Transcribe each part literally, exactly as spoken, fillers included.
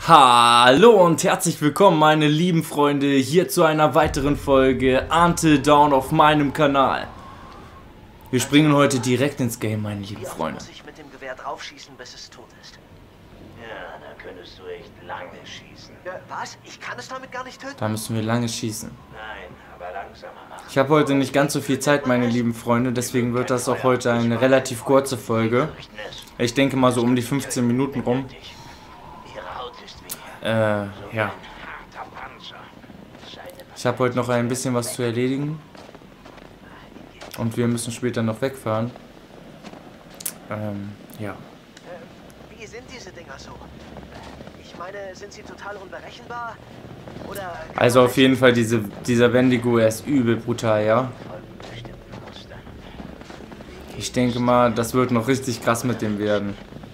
Hallo und herzlich willkommen, meine lieben Freunde, hier zu einer weiteren Folge Until Dawn auf meinem Kanal. Wir springen heute direkt ins Game, meine lieben Freunde. Muss ich mit dem Gewehr draufschießen, bis es tot ist? Ja, da könntest du echt lange schießen. Äh, was? Ich kann es damit gar nicht töten? Da müssen wir lange schießen. Nein, aber langsamer machen. Ich habe heute nicht ganz so viel Zeit, meine lieben Freunde, deswegen wird das auch heute eine relativ kurze Folge. Ich denke mal so um die fünfzehn Minuten rum. Ihre Haut ist wie Äh, ja. ein harter Panzer. Seine Ich habe heute noch ein bisschen was zu erledigen. Und wir müssen später noch wegfahren. Ähm, ja. Äh, wie sind diese Dinger so? Ich meine, sind sie total unberechenbar? Oder kann Also man auf jeden Fall, diese, dieser Wendigo, er ist übel brutal, ja. folgen bestimmten Mustern. Ich denke mal, das wird noch richtig krass mit dem werden.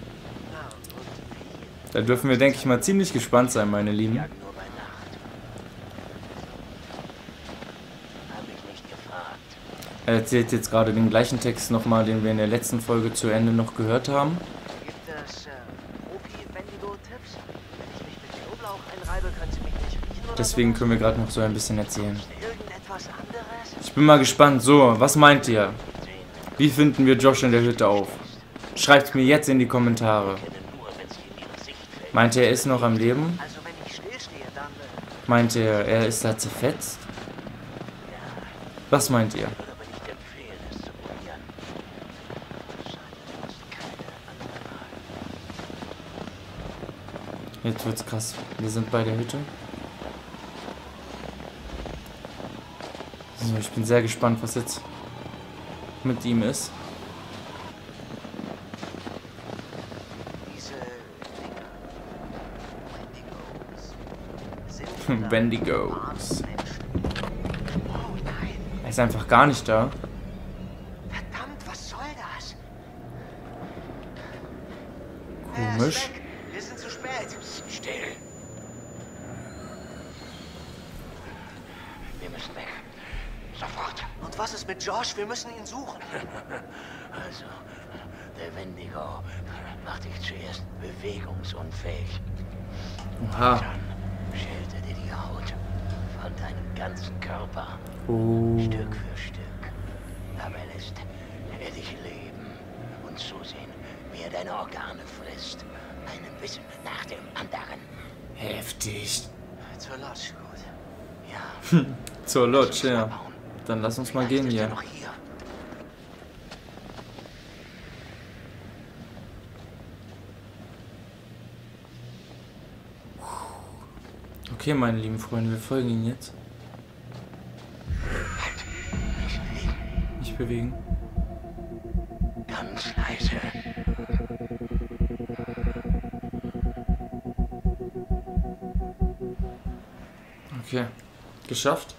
Da dürfen wir, denke ich mal, ziemlich gespannt sein, meine Lieben. Jagen nur bei Nacht. Hab ich nicht gefragt. Er erzählt jetzt gerade den gleichen Text nochmal, den wir in der letzten Folge zu Ende noch gehört haben. Gibt es äh, Profi-Wendigo-Tipps? Wenn ich mich mit Knoblauch einreibe, können sie mich nicht riechen oder Deswegen sowas? können wir gerade noch so ein bisschen erzählen. Irgendetwas anderes? Ich bin mal gespannt. So, was meint ihr? Wie finden wir Josh in der Hütte auf? Schreibt mir jetzt in die Kommentare. Nur wenn sie in ihre Sicht fällt. Meint ihr, er ist noch am Leben? Also wenn ich stillstehe, dann... Äh, Meint ihr, er ist da zerfetzt? Was meint ihr? Würde aber nicht empfehlen, es zu probieren. Schade, du hast keine andere Wahl. Jetzt wird's krass. Wir sind bei der Hütte. So, ich bin sehr gespannt, was jetzt mit ihm ist. diese Dinger... Wendigos... Sind Wendigos. Menschen. Oh nein! Er ist einfach gar nicht da. Verdammt, was soll das? Komisch. Er ist weg. Wir sind zu spät. Still! Wir müssen weg. Sofort! Und was ist mit Josh? Wir müssen ihn suchen. Also, der Wendigo macht dich zuerst bewegungsunfähig. Oha. Dann schält er dir die Haut von deinem ganzen Körper. Oh. Stück für Stück. Dabei lässt er dich leben und zusehen, wie er deine Organe frisst. Einen Bissen nach dem anderen. Heftig. Zur Lodge, gut. Ja. Zur lass Lodge, uns ja. abhauen. Dann lass uns mal Vielleicht gehen ist er hier. noch hier. Okay, meine lieben Freunde, wir folgen ihn jetzt. Halt. Nicht bewegen. Nicht bewegen. Ganz leise. Okay. Geschafft.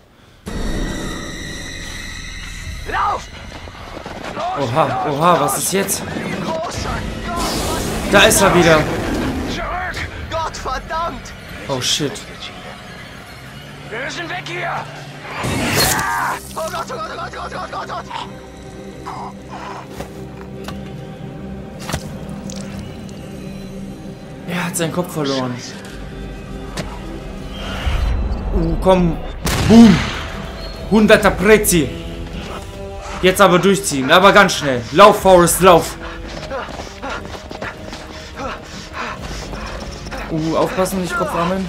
Lauf! Los! Oha, los, oha, los. was ist jetzt? Großer Gott, was Da ist er wieder. Zurück! Gott verdammt! Oh shit. Wir müssen weg hier! Oh Gott, oh Gott, oh Gott, oh Gott, oh Gott, oh Gott! Er hat seinen Kopf verloren. Uh, komm. Boom. Hunderter Prezi. Jetzt aber durchziehen, aber ganz schnell. Lauf, Forrest, lauf. Uh, aufpassen, nicht Kopf rammeln.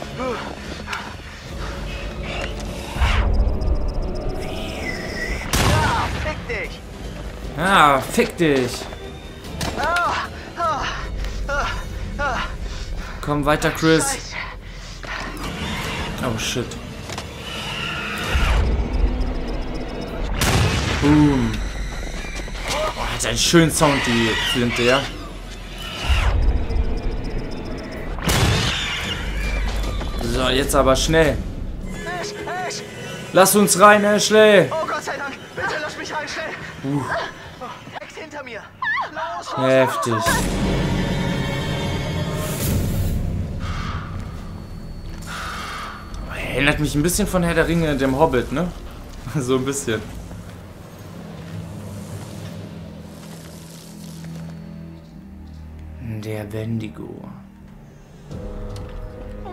Ah, fick dich! Ah, fick dich. Ah, ah, ah, ah. Komm weiter, Chris. Scheiße. Oh shit. Boom. Oh, hat einen schönen Sound, die Flinte, ja. So, jetzt aber schnell. Ash, Ash. Lass uns rein, Ashley. Oh Gott sei Dank! Bitte lass mich rein, schnell! Uh, Rechts hinter mir! Los, los, heftig. los! Erinnert mich ein bisschen von Herr der Ringe, dem Hobbit, ne? So ein bisschen. Der Wendigo.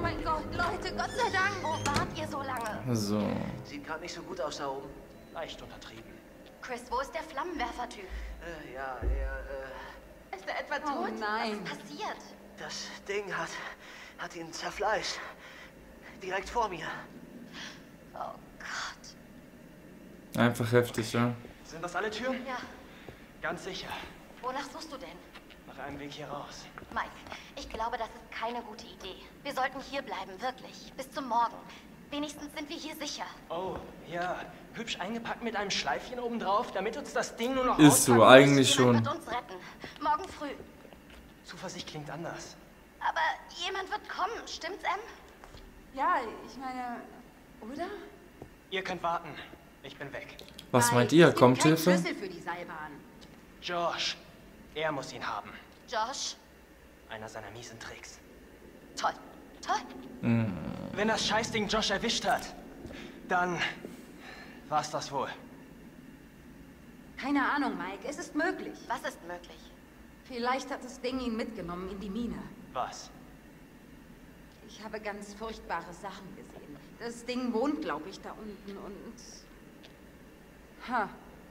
Leute, Gott sei Dank. Wo wart ihr so lange? So. Sieht gerade nicht so gut aus da oben. Leicht untertrieben. Chris, wo ist der Flammenwerfer-Typ? Äh, ja, er, äh, Ist er etwa Oh tot? nein. Was ist passiert? das Ding hat, hat ihn zerfleischt. Direkt vor mir. Oh Gott. Einfach heftig, ja. Sind das alle Türen? Ja, Ganz sicher. wonach suchst du denn? Nach einem Weg hier raus. Mike, ich glaube, das ist keine gute Idee. Wir sollten hier bleiben, wirklich. Bis zum Morgen. Wenigstens sind wir hier sicher. Oh, ja. Hübsch eingepackt mit einem Schleifchen oben drauf, damit uns das Ding nur noch Ist so, auspacken eigentlich Jemand schon. wird uns retten. Morgen früh. muss. Zuversicht klingt anders. Aber jemand wird kommen, stimmt's, Em? Ja, ich meine, oder? Ihr könnt warten. Ich bin weg. Was Nein, meint ihr? es gibt Kommt keinen Hilfe? Schlüssel für die Seilbahn. Josh. Er muss ihn haben. Josh? Einer seiner miesen Tricks. Toll. Toll. Wenn das Scheißding Josh erwischt hat, dann war's das wohl. Keine Ahnung, Mike. Es ist möglich. Was ist möglich? Vielleicht hat das Ding ihn mitgenommen in die Mine. Was? Ich habe ganz furchtbare Sachen gesehen. Das Ding wohnt, glaube ich, da unten und... Ha.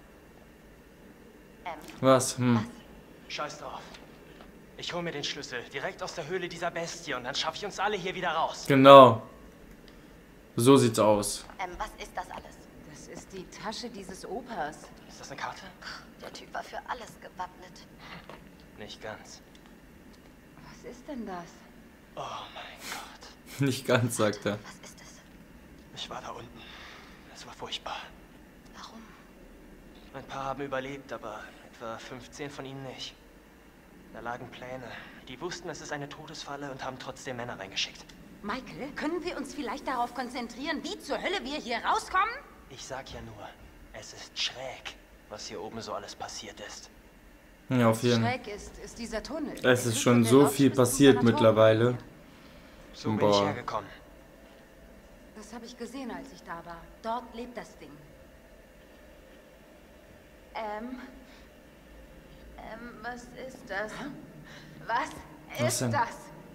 Em, Was? Hm. Scheiß drauf. Ich hol mir den Schlüssel direkt aus der Höhle dieser Bestie und dann schaffe ich uns alle hier wieder raus. Genau. So sieht's aus. Em, was ist das alles? Das ist die Tasche dieses Opas. Ist das eine Karte? Der Typ war für alles gewappnet. Nicht ganz. Was ist denn das? Oh mein Gott. Nicht ganz, sagt er. Was ist es? Ich war da unten. Es war furchtbar. Warum? Ein paar haben überlebt, aber etwa fünfzehn von ihnen nicht. Da lagen Pläne. Die wussten, es ist eine Todesfalle und haben trotzdem Männer reingeschickt. Michael, können wir uns vielleicht darauf konzentrieren, wie zur Hölle wir hier rauskommen? Ich sag ja nur, es ist schräg, was hier oben so alles passiert ist. Ja, auf jeden Fall. Schräg ist, ist dieser Tunnel. Es ist geht schon von der so Lodge viel bis zum passiert Sanatorium. mittlerweile. So bin ich Boah. hergekommen. Das habe ich gesehen, als ich da war. Dort lebt das Ding. Ähm. Ähm, was ist das? Was Was ist denn? das?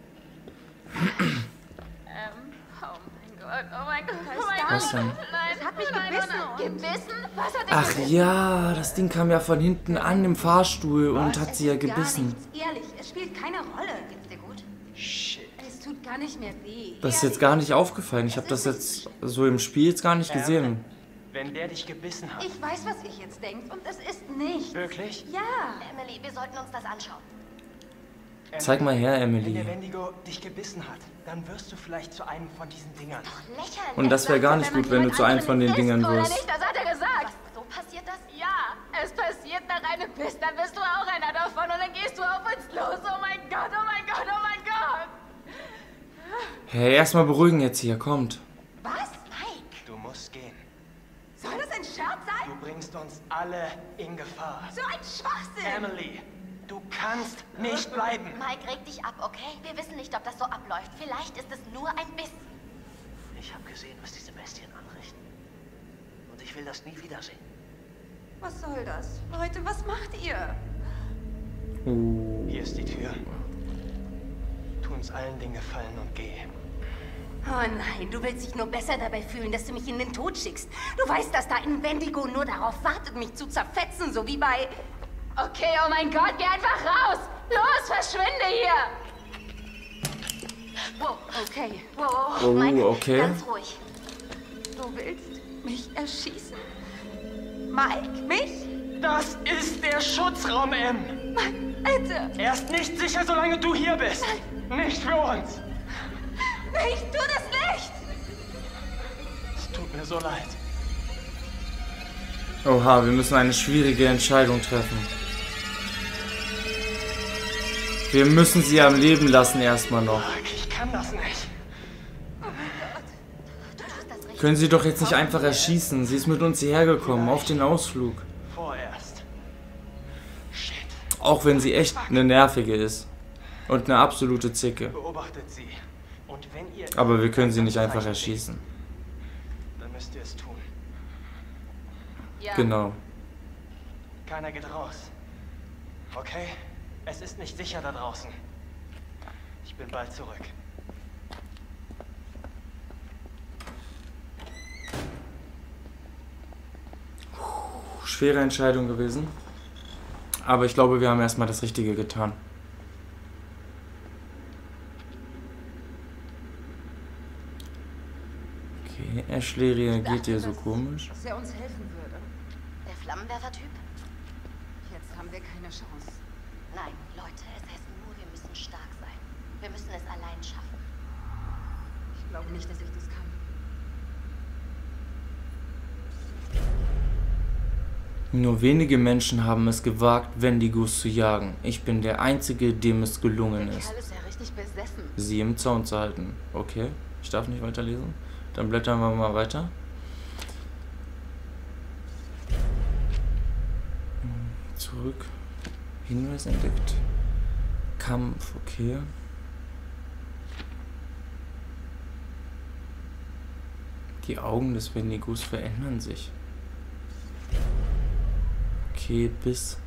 ähm, oh mein Gott, oh mein Gott, oh mein Was Gott. denn? Nein, es hat mich gebissen. Und gebissen? Was hat er Ach gebissen? ja, das Ding kam ja von hinten an im Fahrstuhl und hat Es sie ja ist gar gebissen. nichts, ehrlich, es spielt keine Rolle. Geht's dir gut? Shit. Es tut gar nicht mehr weh. Das ist jetzt gar nicht aufgefallen. Ich habe das jetzt so im Spiel jetzt gar nicht gesehen. Wenn der dich gebissen hat. Ich weiß, was ich jetzt denke und es ist nicht. Wirklich? Ja. Emily, wir sollten uns das anschauen. Zeig mal her, Wenn der Emily. Wendigo dich gebissen hat, dann wirst du vielleicht zu einem von diesen Dingern. Lächerlich. Und das wäre gar nicht gut, wenn du zu einem von den Dingern wirst. Das hat er gesagt. Was, so passiert das? Ja, es passiert nach einem Biss, dann bist du auch einer davon und dann gehst du auf uns los. Oh mein Gott, oh mein Gott, oh mein Gott. Hey, erstmal beruhigen jetzt hier, kommt. Was? Mike, Du musst gehen. Soll das ein Scherz sein? Du bringst uns alle in Gefahr. So ein Schwachsinn. Emily, du kannst nicht bleiben. Mike, reg dich ab, okay? Wir wissen nicht, ob das so abläuft. Vielleicht ist es nur ein Biss. Ich habe gesehen, was diese Bestien anrichten. Und ich will das nie wiedersehen. Was soll das? Leute, was macht ihr? Hier ist die Tür. Tu uns allen den Gefallen und geh. Oh nein, du willst dich nur besser dabei fühlen, dass du mich in den Tod schickst. Du weißt, dass da ein Wendigo nur darauf wartet, mich zu zerfetzen, so wie bei... Okay, oh mein Gott, geh einfach raus! Los, verschwinde hier! Wow, okay. Wow, Oh, Mike, okay. ganz ruhig. Du willst mich erschießen? Mike, mich? Das ist der Schutzraum, M. Mike, bitte! Er ist nicht sicher, solange du hier bist. Nicht für uns. Ich tu das nicht! Es tut mir so leid. Oha, wir müssen eine schwierige Entscheidung treffen. Wir müssen sie am Leben lassen erstmal noch. Fuck, ich kann das nicht. Du tust das richtig. Können Sie doch jetzt nicht einfach erschießen. Sie ist mit uns hierher gekommen, auf den Ausflug. Vorerst. Shit. Auch wenn sie echt eine nervige ist. Und eine absolute Zicke. Beobachtet sie. Und wenn ihr... Aber wir können sie nicht einfach Zeichen erschießen. seht, dann müsst ihr es tun. Ja. Genau. Keiner geht raus. Okay? Es ist nicht sicher da draußen. Ich bin bald zurück. schwere Entscheidung gewesen. Aber ich glaube, wir haben erstmal das Richtige getan. Okay, Ashley reagiert hier so komisch. Dass er uns helfen würde. Der Flammenwerfer-Typ? Jetzt haben wir keine Chance. Nein, Leute, es heißt nur, wir müssen stark sein. Wir müssen es allein schaffen. Ich glaube nicht, dass ich das kann. Nur wenige Menschen haben es gewagt, Wendigos zu jagen. Ich bin der Einzige, dem es gelungen Der ist, Kerl ist ja richtig besessen. sie im Zaun zu halten. Okay, ich darf nicht weiterlesen. Dann blättern wir mal weiter. Zurück. Hinweis entdeckt. Kampf, okay. Die Augen des Wendigos verändern sich. Okay, bis.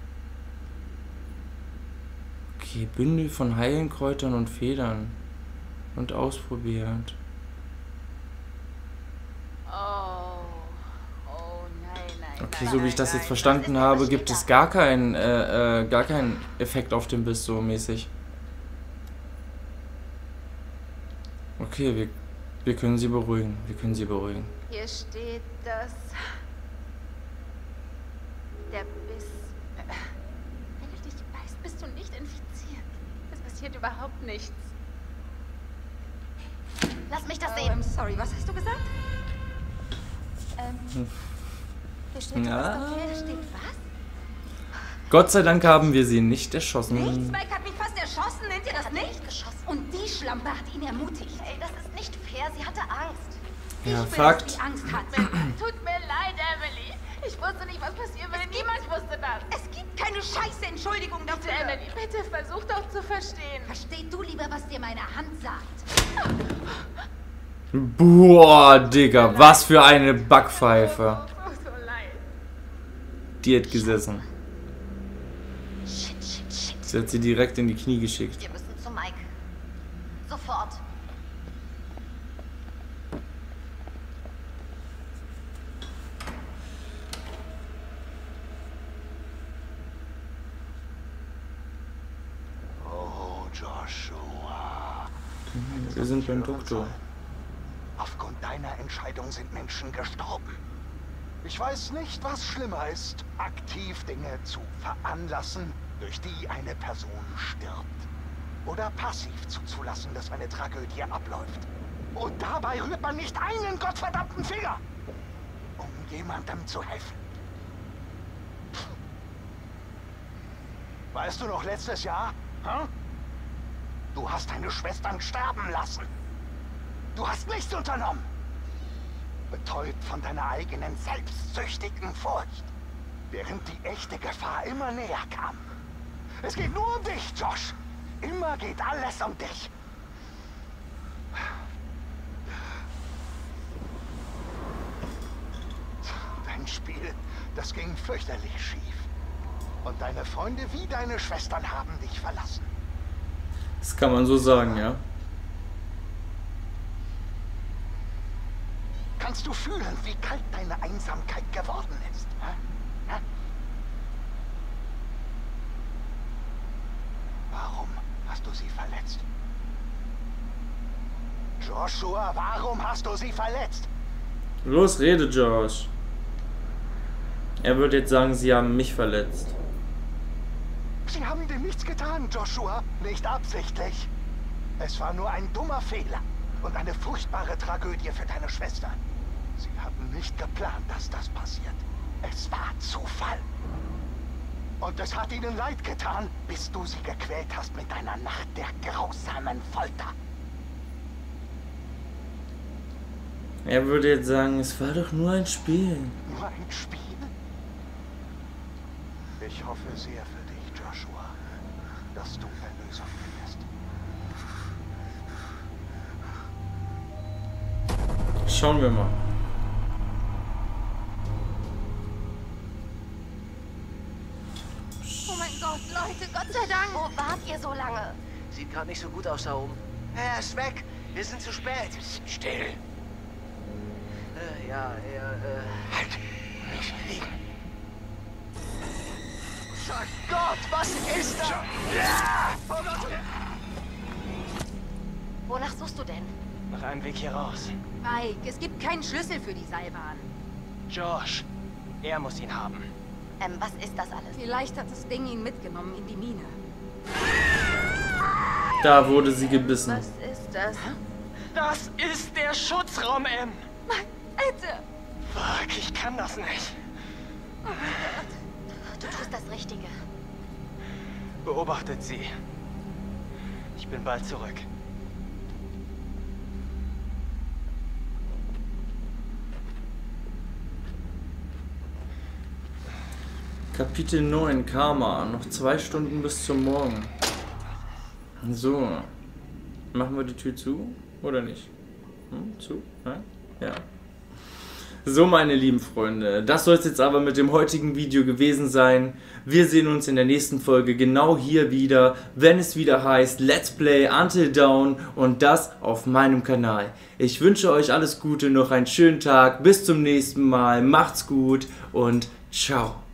Okay, Bündel von Heilkräutern und Federn. Und ausprobiert. Oh. Oh nein, nein. Okay, nein, so wie ich das nein, jetzt verstanden Was ist habe, denn gibt das es gar keinen äh, äh, gar keinen Effekt auf den Biss so mäßig. Okay, wir, wir können sie beruhigen. Wir können sie beruhigen. Hier steht, dass der Biss. Wenn du dich beißt, bist du nicht infiziert. Es passiert überhaupt nichts. Lass mich das Oh, sehen. I'm sorry, was hast du gesagt? Ähm, hier steht Ja. was okay, steht was? Gott sei Dank haben wir sie nicht erschossen. Nichts, Mike hat mich fast erschossen, nennt ihr das Hat nicht? nicht geschossen. Und die Schlampe hat ihn ermutigt. Ey, das ist nicht fair. Sie hatte Angst. Ja, Ich bin Fakt. es, die Angst hat. Tut mir leid, Emily. Ich wusste nicht, was passieren würde. Niemand wusste das. Es gibt keine scheiße Entschuldigung Bitte, dafür. Emily, bitte versuch doch zu verstehen. Versteh du lieber, was dir meine Hand sagt. Boah, Digga, was für eine Backpfeife. Oh, so leid. Die hat gesessen. Shit, shit, shit. Sie hat sie direkt in die Knie geschickt. Wir müssen zu Mike. Sofort. Oh, Joshua. Wir sind beim Hören Doktor. sollen. Aufgrund deiner Entscheidung sind Menschen gestorben. Ich weiß nicht, was schlimmer ist, aktiv Dinge zu veranlassen, durch die eine Person stirbt. Oder passiv zuzulassen, dass eine Tragödie abläuft. Und dabei rührt man nicht einen gottverdammten Finger, um jemandem zu helfen. Weißt du noch letztes Jahr? Hm? Du hast deine Schwestern sterben lassen. Du hast nichts unternommen. Betäubt von deiner eigenen selbstsüchtigen Furcht. Während die echte Gefahr immer näher kam. Es geht nur um dich, Josh. Immer geht alles um dich. Dein Spiel, das ging fürchterlich schief. Und deine Freunde wie deine Schwestern haben dich verlassen. Das kann man so sagen, ja. Kannst du fühlen, wie kalt deine Einsamkeit geworden ist? Hä? Hä? Warum hast du sie verletzt? Joshua, warum hast du sie verletzt? Los, rede, Josh. Er würde jetzt sagen, sie haben mich verletzt. Sie haben dir nichts getan, Joshua. Nicht absichtlich. Es war nur ein dummer Fehler und eine furchtbare Tragödie für deine Schwester. Sie hatten nicht geplant, dass das passiert. Es war Zufall. Und es hat ihnen leid getan, bis du sie gequält hast mit deiner Nacht der grausamen Folter. Er würde jetzt sagen, es war doch nur ein Spiel. Nur ein Spiel? Ich hoffe sehr für dich, Joshua, dass du Erlösung findest. Schauen wir mal. Oh mein Gott, Leute, Gott sei Dank. Wo wart ihr so lange? Sieht gerade nicht so gut aus da oben. Er ist weg. Wir sind zu spät. Still. Äh, ja, er, äh... Halt. Nicht liegen. Großer Gott, was ist das? Oh Gott. Wonach suchst du denn? Nach einem Weg hier raus. Mike, es gibt keinen Schlüssel für die Seilbahn. Josh. Er muss ihn haben. Ähm, was ist das alles? Vielleicht hat das Ding ihn mitgenommen in die Mine. Da wurde sie gebissen. Was ist das? Das ist der Schutzraum, M. Mike, bitte! Fuck, ich kann das nicht. Du tust das Richtige. Beobachtet sie. Ich bin bald zurück. Kapitel neun, Karma. Noch zwei Stunden bis zum Morgen. So. Machen wir die Tür zu? Oder nicht? Hm, zu? Nein? Ja. So, meine lieben Freunde, das soll es jetzt aber mit dem heutigen Video gewesen sein. Wir sehen uns in der nächsten Folge genau hier wieder, wenn es wieder heißt Let's Play Until Dawn und das auf meinem Kanal. Ich wünsche euch alles Gute, noch einen schönen Tag, bis zum nächsten Mal, macht's gut und ciao.